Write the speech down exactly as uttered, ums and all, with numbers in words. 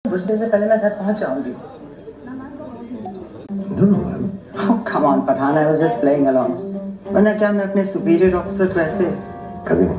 बुझने से पहले मैं घर पहुंच जाऊंगी। Oh, come on, Pathan, I was just playing along. वरना क्या मैं अपने superior officer को ऐसे कभी नहीं।